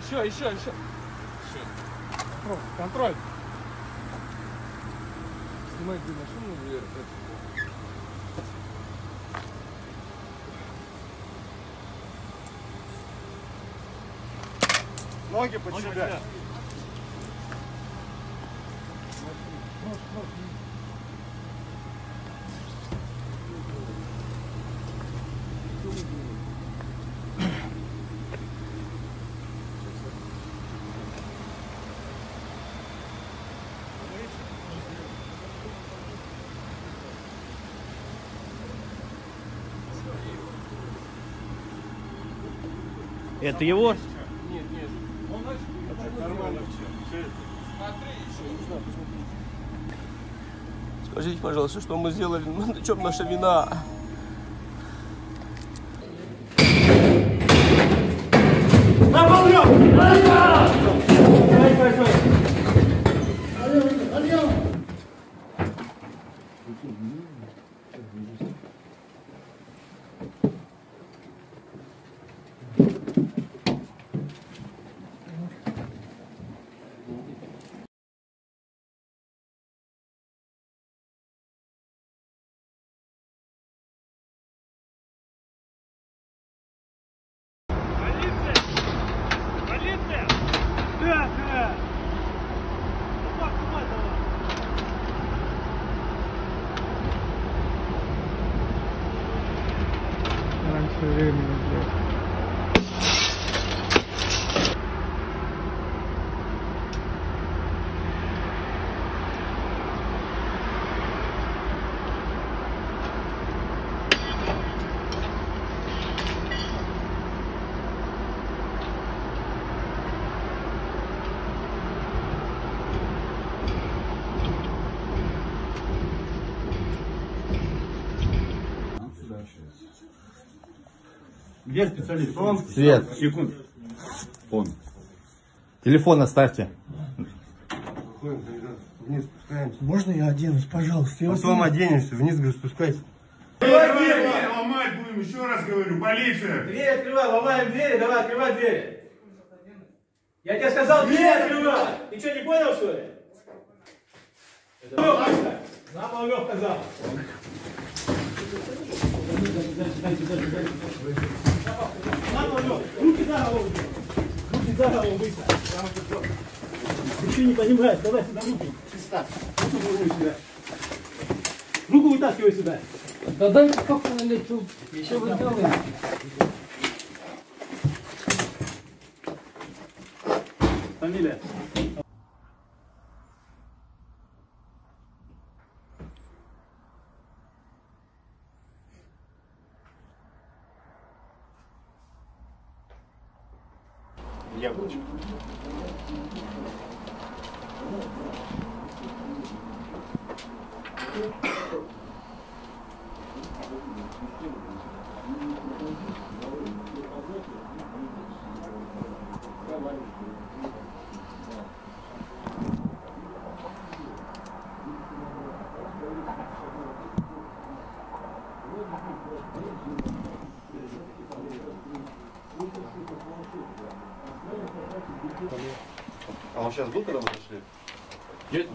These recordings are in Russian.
Еще. Контроль. Снимай машину вверх. Ноги под себя. Это его? Нет. Нормально все. Смотри еще. Скажите, пожалуйста, что мы сделали? На чем наша вина? Раньше времени, блядь. Где специалист? Он? Свет. Секунд. Он. Телефон оставьте. Вниз спускаемся. Можно я оденусь, пожалуйста? Потом оденешься, вниз, говорю, спускайся. Ломать будем, еще раз говорю, полиция! Дверь открывай, ломаем двери, давай, открывай двери. Я тебе сказал, дверь открывай. Ты что, не понял, что ли? На пол лег, сказал. На пол лег. Руки за голову. Руки за голову, быстро. Ты что не понимаешь? Давай сюда руки. Руку вытаскивай сюда. Да дай спокойно лечу. Что вы делаете? Фамилия? Яблочко. А он сейчас был, когда мы зашли? Нет.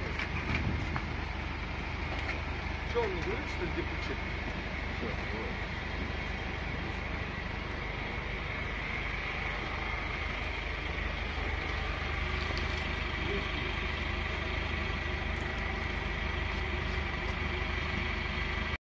Что он не говорит, что где ключи? Все,